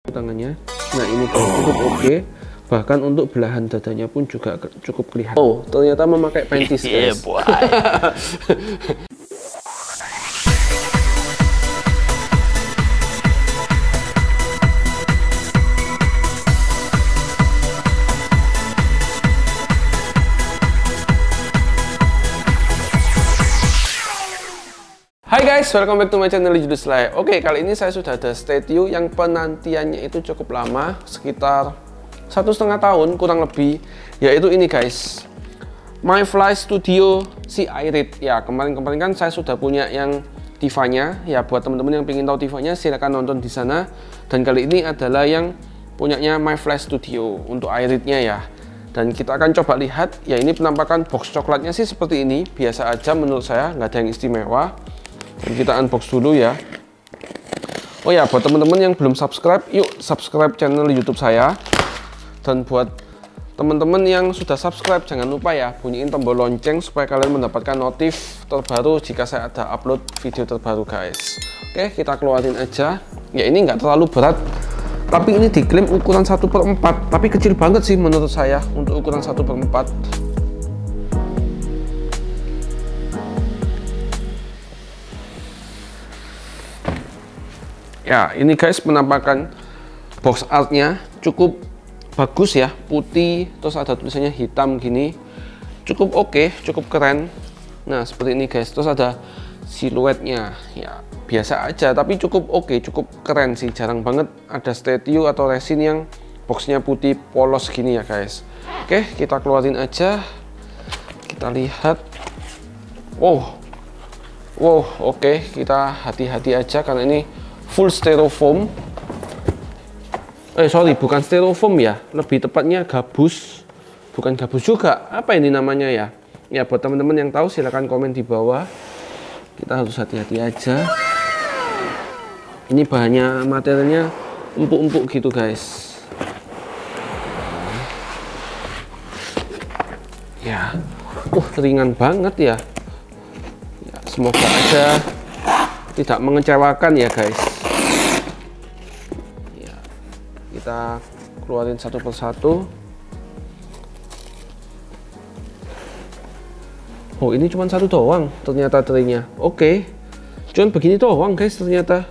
tangannya. Nah ini cukup oke. Bahkan untuk belahan dadanya pun juga cukup kelihatan. Oh, ternyata memakai panties guys. Hai guys, welcome back to my channel Juduslay. Oke, kali ini saya sudah ada statue yang penantiannya itu cukup lama, sekitar 1,5 tahun kurang lebih, yaitu ini guys, MyFly Studio si Irid. Ya, kemarin-kemarin kan saya sudah punya yang Tifanya. Ya, buat teman-teman yang ingin tahu Tifanya silahkan nonton di sana. Dan kali ini adalah yang punyanya MyFly Studio untuk Iridnya ya. Dan kita akan coba lihat, ya ini penampakan box coklatnya sih seperti ini, biasa aja menurut saya, nggak ada yang istimewa. Dan kita unbox dulu ya. Oh ya, buat teman-teman yang belum subscribe, yuk subscribe channel YouTube saya. Dan buat teman-teman yang sudah subscribe, jangan lupa ya bunyiin tombol lonceng supaya kalian mendapatkan notif terbaru jika saya ada upload video terbaru guys. Oke, kita keluarin aja. Ya ini nggak terlalu berat, tapi ini diklaim ukuran 1/4, tapi kecil banget sih menurut saya untuk ukuran 1/4. Ya, ini guys penampakan box artnya cukup bagus ya, putih, terus ada tulisannya hitam gini, cukup oke, cukup keren. Nah seperti ini guys, terus ada siluetnya, ya biasa aja, tapi cukup oke, cukup keren sih. Jarang banget ada statue atau resin yang boxnya putih polos gini ya guys. Oke, kita keluarin aja, kita lihat. Wow, oke, kita hati-hati aja karena ini full styrofoam. Sorry, bukan styrofoam ya, lebih tepatnya gabus. Bukan gabus juga, apa ini namanya ya? Ya buat teman-teman yang tahu silahkan komen di bawah. Kita harus hati-hati aja. Ini bahannya, materialnya empuk-empuk gitu guys. Ya, ringan banget ya. Ya semoga aja tidak mengecewakan ya guys. Kita keluarin satu persatu. Oh ini cuma satu doang ternyata trinya. Oke, cuman begini doang guys ternyata.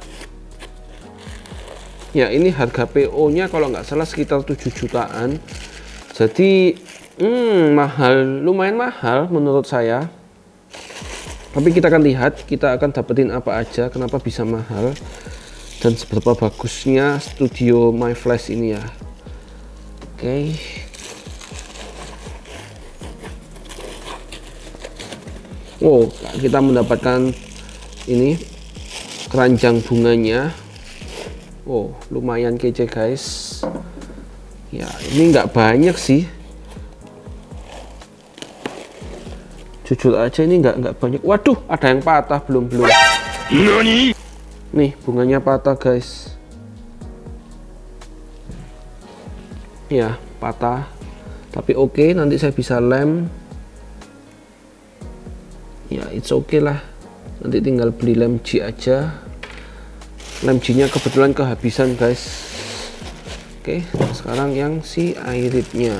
Ya ini harga PO nya kalau nggak salah sekitar 7 jutaan. Jadi mahal, lumayan mahal menurut saya. Tapi kita akan lihat, kita akan dapetin apa aja, kenapa bisa mahal dan seberapa bagusnya studio MyFlash ini ya. Oke. Wow, kita mendapatkan ini keranjang bunganya. Wow, lumayan kece guys. Ya, ini nggak banyak sih. Jujur aja ini nggak banyak. Waduh, ada yang patah belum. Nani? Nih bunganya patah guys. Ya patah, tapi oke, nanti saya bisa lem. Ya it's okay lah, nanti tinggal beli lem G aja. Lem G nya kebetulan kehabisan guys. Oke, sekarang yang si Iridnya.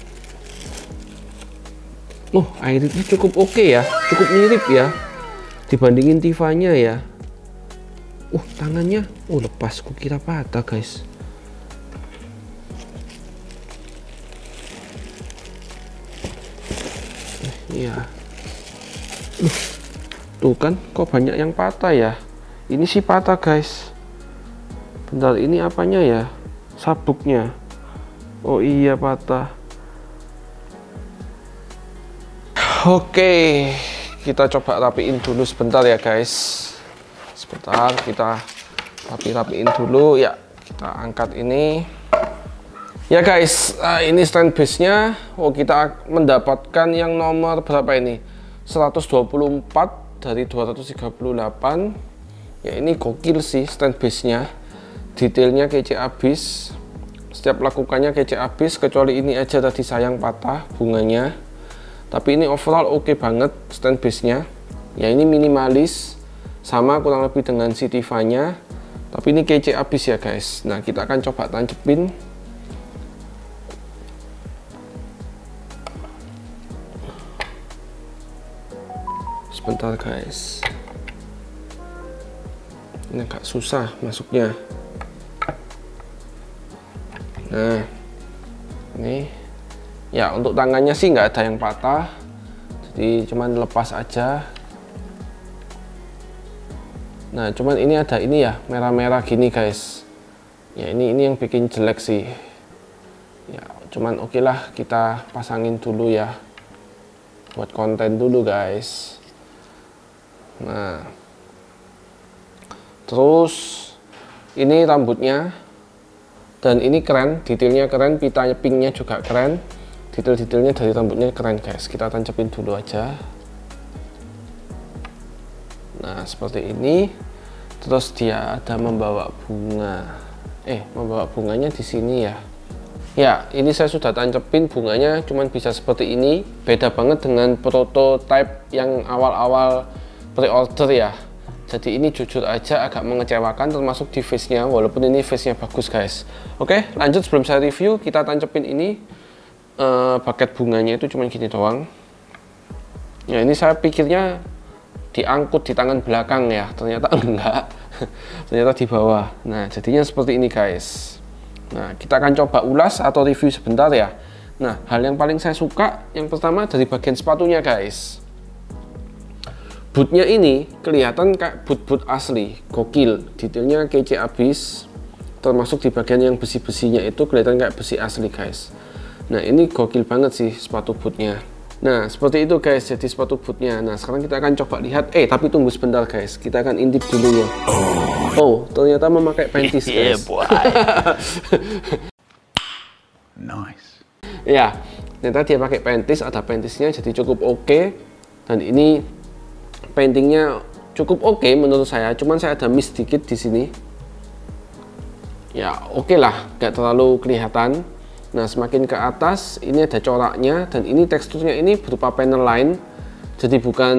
Iridnya cukup oke ya, cukup mirip ya dibandingin Tifanya ya. Tangannya, lepas, kukira patah guys. Iya. Tuh kan, kok banyak yang patah ya. Ini sih patah guys. Bentar, ini apanya ya? Sabuknya. Oh iya patah. Oke, kita coba rapiin dulu sebentar ya guys. Sebentar, kita rapiin dulu ya. Kita angkat ini ya guys. Ini stand base nya. Kita mendapatkan yang nomor berapa ini, 124 dari 238 ya. Ini gokil sih stand base nya, detailnya kece abis, setiap lakukannya kece abis, kecuali ini aja tadi sayang patah bunganya. Tapi ini overall oke banget stand base nya ya. Ini minimalis, sama kurang lebih dengan si Tifanya. Tapi ini kece abis ya guys. Nah, kita akan coba tancepin. Sebentar guys. Ini agak susah masuknya. Nah, ini ya untuk tangannya sih nggak ada yang patah, jadi cuman lepas aja. Nah, cuman ini ada ini ya, merah-merah gini guys. Ya ini yang bikin jelek sih. Ya cuman oke lah, kita pasangin dulu ya, buat konten dulu guys. Nah, terus ini rambutnya, dan ini keren, detailnya keren, pita pinknya juga keren, detail-detailnya dari rambutnya keren guys. Kita tancapin dulu aja. Nah, seperti ini. Terus dia ada membawa bunga. Membawa bunganya di sini ya. Ya, ini saya sudah tancepin bunganya, cuman bisa seperti ini. Beda banget dengan prototype yang awal-awal pre-order ya. Jadi ini jujur aja agak mengecewakan, termasuk di face-nya, walaupun ini face-nya bagus guys. Oke, lanjut. Sebelum saya review, kita tancepin ini. Paket bunganya itu cuman gini doang. Ya, ini saya pikirnya diangkut di tangan belakang ya, ternyata enggak. Ternyata di bawah. Nah, jadinya seperti ini guys. Nah, kita akan coba ulas atau review sebentar ya. Nah, hal yang paling saya suka yang pertama dari bagian sepatunya guys. Bootnya ini kelihatan kayak boot asli, gokil, detailnya kece abis. Termasuk di bagian yang besi-besinya itu kelihatan kayak besi asli guys. Nah, ini gokil banget sih sepatu bootnya. Nah, seperti itu guys, jadi sepatu bootnya. Nah, sekarang kita akan coba lihat. Tapi tunggu sebentar guys, kita akan intip dulu ya. Oh, ternyata memakai panties guys. Nice. Ya, ternyata dia pakai panties, ada pantiesnya, jadi cukup oke. Dan ini paintingnya cukup oke menurut saya. Cuman saya ada miss sedikit di sini. Ya, oke lah, gak terlalu kelihatan. Nah, semakin ke atas ini ada coraknya, dan ini teksturnya ini berupa panel line. Jadi bukan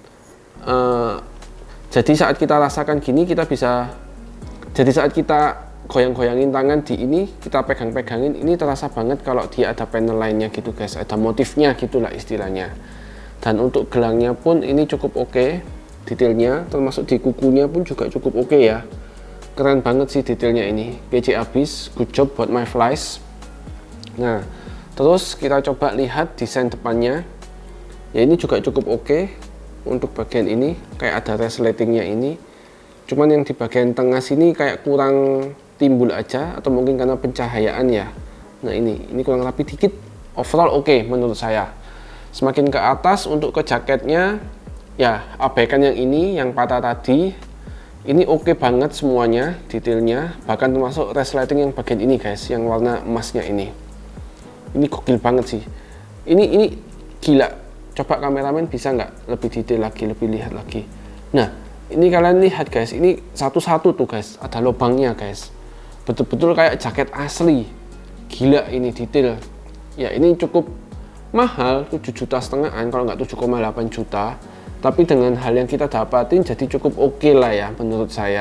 jadi saat kita rasakan gini, kita bisa, jadi saat kita goyang-goyangin tangan di ini, kita pegang-pegangin, ini terasa banget kalau dia ada panel line-nya gitu guys, ada motifnya gitulah istilahnya. Dan untuk gelangnya pun ini cukup oke, detailnya, termasuk di kukunya pun juga cukup oke ya. Keren banget sih detailnya ini, kece abis, good job buat my flies. Nah, terus kita coba lihat desain depannya. Ya, ini juga cukup oke. Untuk bagian ini kayak ada resletingnya ini. Cuman yang di bagian tengah sini kayak kurang timbul aja, atau mungkin karena pencahayaan ya. Nah, ini kurang rapi dikit. Overall oke menurut saya. Semakin ke atas untuk ke jaketnya, ya abaikan yang ini, yang patah tadi. Ini oke banget semuanya, detailnya. Bahkan termasuk resleting yang bagian ini guys, yang warna emasnya ini. Ini gokil banget sih. Ini gila. Coba kameramen bisa nggak lebih detail lagi, lebih lihat lagi. Nah, ini kalian lihat guys, ini satu-satu tuh guys, ada lubangnya guys. Betul-betul kayak jaket asli. Gila ini detail. Ya, ini cukup mahal, 7,5 jutaan kalau nggak 7,8 juta. Tapi dengan hal yang kita dapatin jadi cukup oke lah ya menurut saya.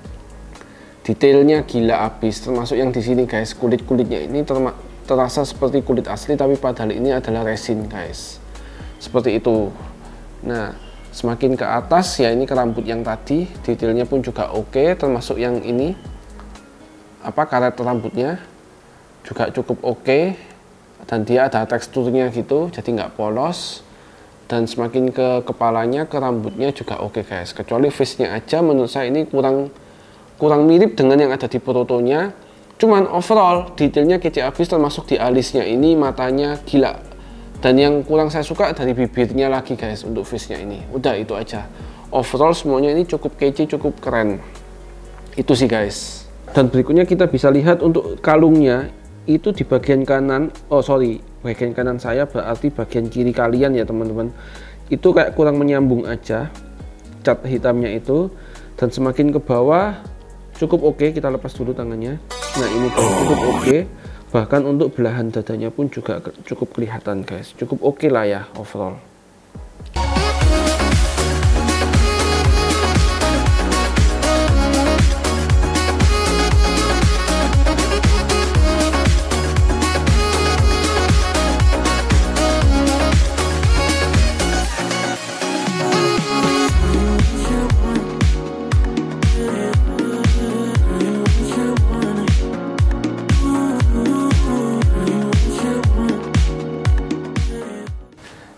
Detailnya gila abis, termasuk yang di sini guys, kulit-kulitnya ini terasa seperti kulit asli, tapi padahal ini adalah resin guys. Seperti itu. Nah, semakin ke atas ya ini ke rambut yang tadi, detailnya pun juga oke, termasuk yang ini karet rambutnya juga cukup oke, dan dia ada teksturnya gitu, jadi nggak polos. Dan semakin ke kepalanya, ke rambutnya juga oke guys. Kecuali face-nya aja menurut saya ini kurang mirip dengan yang ada di protonya. Cuman overall detailnya kece abis, termasuk di alisnya ini, matanya gila. Dan yang kurang saya suka dari bibirnya lagi guys untuk face-nya ini. Udah itu aja. Overall semuanya ini cukup kece, cukup keren. Itu sih guys. Dan berikutnya kita bisa lihat untuk kalungnya itu di bagian kanan. Bagian kanan saya berarti bagian kiri kalian ya teman-teman. Itu kayak kurang menyambung aja cat hitamnya itu. Dan semakin ke bawah cukup oke. Kita lepas dulu tangannya. Nah, ini guys cukup oke. Bahkan untuk belahan dadanya pun juga cukup kelihatan guys. Cukup oke lah ya overall.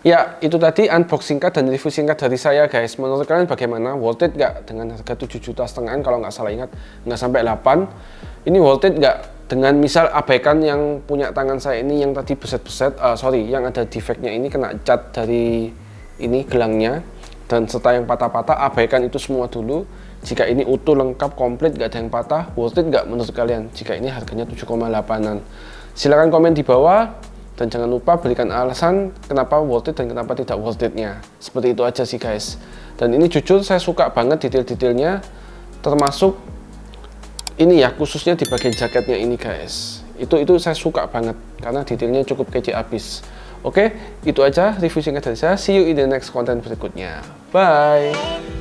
Ya, itu tadi unboxing singkat dan review singkat dari saya guys. Menurut kalian bagaimana? Worth it nggak dengan harga 7,5 juta kalau nggak salah ingat? Nggak sampai 8. Ini worth it nggak dengan misal abaikan yang punya tangan saya ini yang tadi beset-beset, yang ada defeknya ini kena cat dari ini gelangnya dan serta yang patah-patah, abaikan itu semua dulu. Jika ini utuh, lengkap, komplit, nggak ada yang patah, worth it nggak menurut kalian? Jika ini harganya 7,8an. Silahkan komen di bawah. Dan jangan lupa berikan alasan kenapa worth it dan kenapa tidak worth it-nya. Seperti itu aja sih guys. Dan ini jujur saya suka banget detail-detailnya. Termasuk ini ya, khususnya di bagian jaketnya ini guys. Itu saya suka banget karena detailnya cukup kece abis. Oke, itu aja review singkat dari saya. See you in the next content berikutnya. Bye!